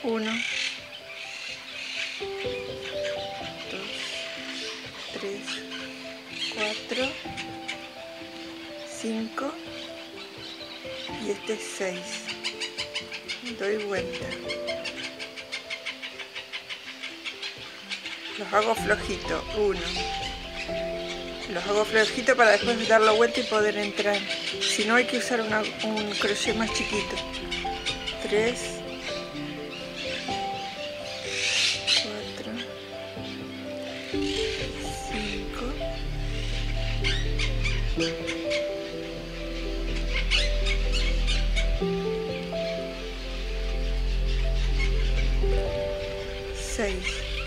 1, 2, 3, 4, 5 y este es 6. Doy vuelta. Los hago flojito. 1. Los hago flojito para después dar la vuelta y poder entrar. Si no, hay que usar un crochet más chiquito. 3, 4, 5, 6.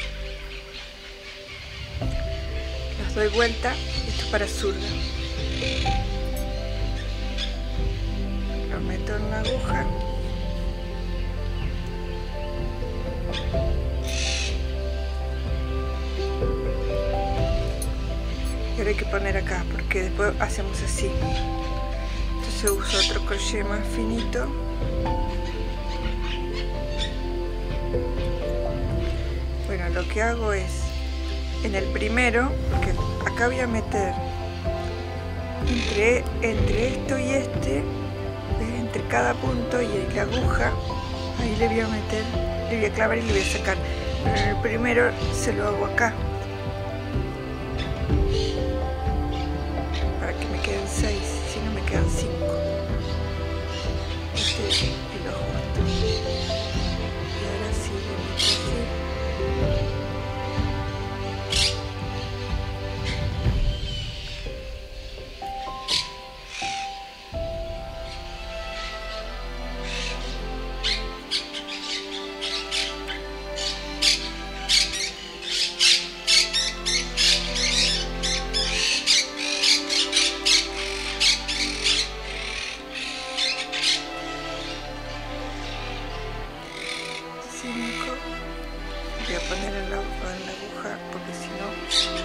Los doy vuelta. Esto es para zurda. Lo meto en la aguja. Y ahora hay que poner acá porque después hacemos así. Entonces uso otro crochet más finito. Bueno, lo que hago es en el primero, porque acá voy a meter entre esto y este, entre cada punto y la aguja, ahí le voy a meter, le voy a clavar y le voy a sacar. Pero en el primero se lo hago acá, para que me queden 6, si no me quedan 5. Este y lo ajusto. Y ahora sí le meto así. Voy a poner en la aguja porque si no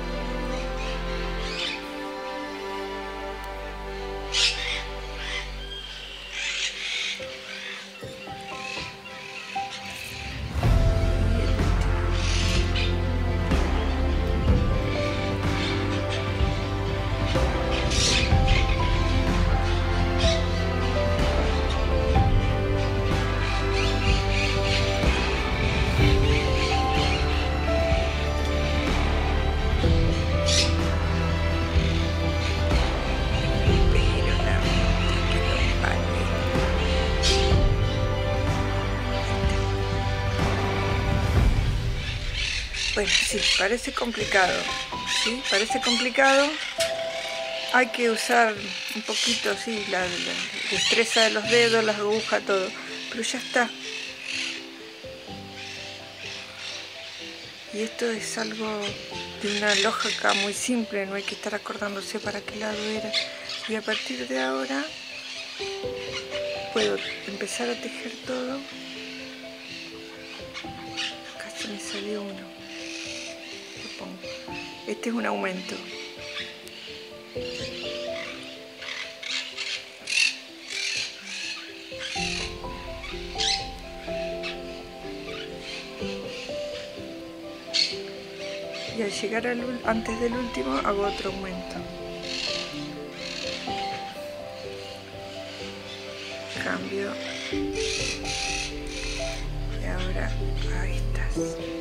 bueno, sí, parece complicado, ¿sí? Parece complicado, hay que usar un poquito, sí, la destreza de los dedos, las agujas, todo, pero ya está. Y esto es algo de una lógica muy simple, no hay que estar acordándose para qué lado era. Y a partir de ahora puedo empezar a tejer todo. Casi me salió uno. Este es un aumento. Y al llegar antes del último hago otro aumento. Cambio. Y ahora ahí estás.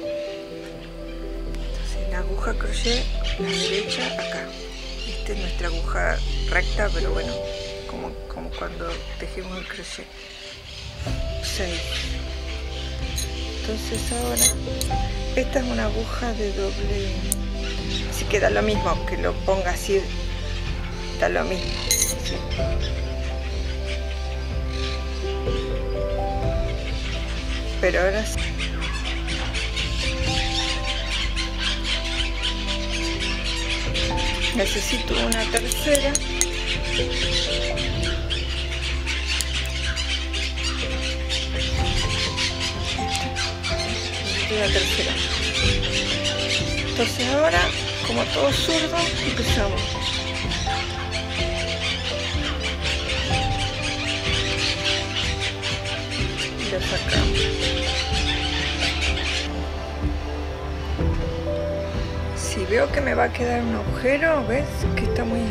La aguja crochet, la derecha acá. Esta es nuestra aguja recta, pero bueno, como cuando tejemos el crochet. 6. Entonces ahora, esta es una aguja de doble, así que da lo mismo, que lo ponga así, da lo mismo. ¿Sí? Pero ahora sí. Necesito una tercera. Una tercera. Entonces ahora, como todo zurdo, empezamos. Y lo sacamos. veo que me va a quedar un agujero, ¿ves? Que está muy...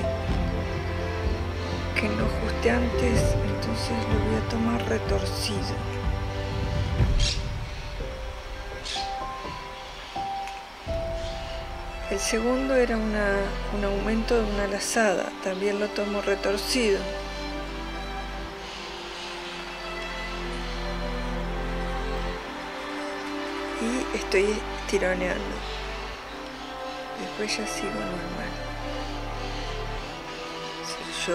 que no ajusté antes, entonces lo voy a tomar retorcido. El segundo era un aumento de una lazada, también lo tomo retorcido. Y estoy tironeando. Después ya sigo normal. Yo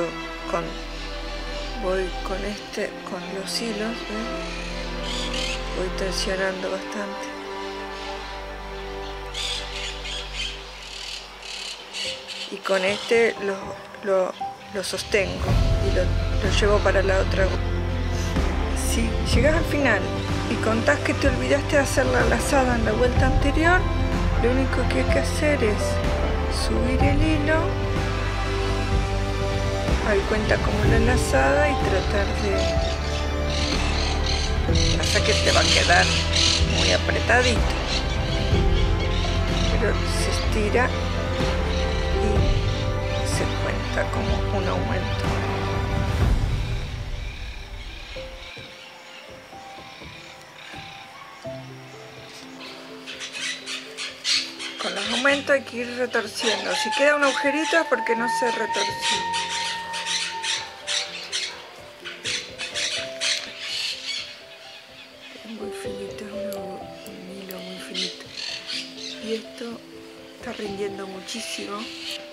voy con los hilos, ¿ves? Voy tensionando bastante. Y con este lo sostengo y lo llevo para la otra. Si llegas al final y contás que te olvidaste de hacer la lazada en la vuelta anterior, lo único que hay que hacer es subir el hilo, ahí cuenta como la lazada, y tratar de... Pasa que te va a quedar muy apretadito, pero se estira y se cuenta como un aumento. Con los aumentos hay que ir retorciendo. Si queda un agujerito es porque no se retorció. Es muy finito, es un hilo muy finito. Y esto está rindiendo muchísimo.